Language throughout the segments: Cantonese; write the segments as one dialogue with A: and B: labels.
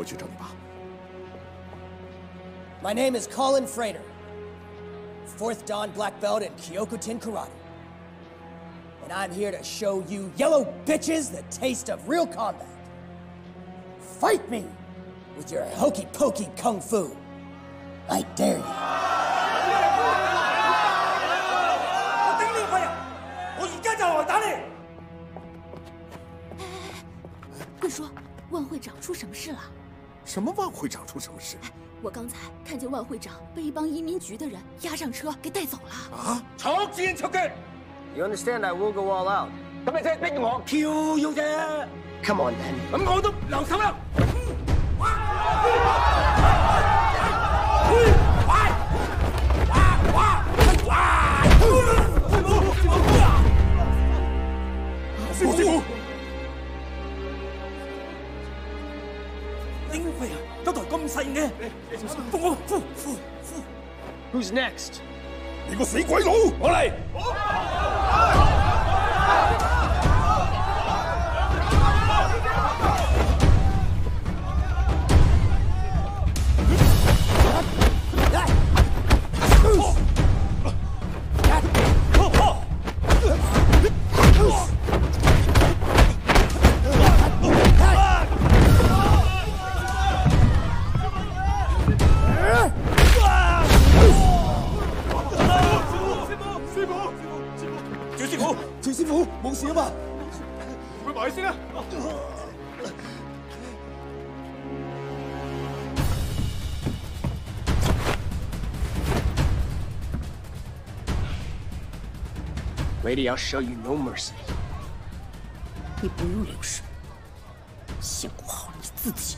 A: 我去这里吧。
B: My name is Colin Frater, 4th Dan Black Belt in Kyokutin Karate. And I'm here to show you yellow bitches the taste of real combat. Fight me with your hokey pokey kung fu. I dare you.
C: 我顶你肺啊！我而家就来打你！
D: 贵叔，万会长出什么事了？
A: 什么万会长出什么事？
D: 我刚才看见万会长被一帮移民局的人押上车给带走了。
A: 啊！
C: 坐箭出擊！
E: You understand I will go all out.
C: 咁你真係逼我跳要啫。
E: Come on then.
C: 咁我都留手啦。師傅，點會啊？嗰台咁細嘅，幫我呼。
E: Who's next?
A: 你個死鬼佬！
C: 我嚟。
A: 趙師傅，冇事啊嘛？
C: 佢埋先啊！
E: Lady, I'll show you no mercy.
D: 你不用留神，先顾好你自己。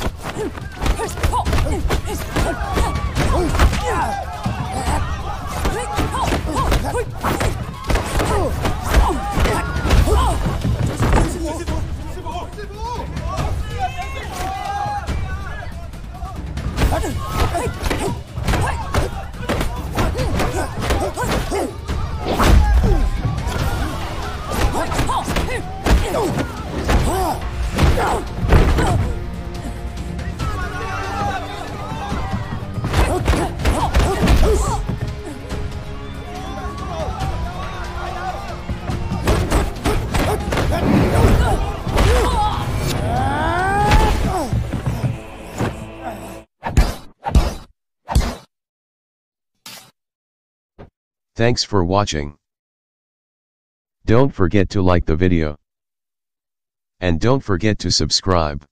F: Thanks for watching. Don't forget to like the video. And don't forget to subscribe.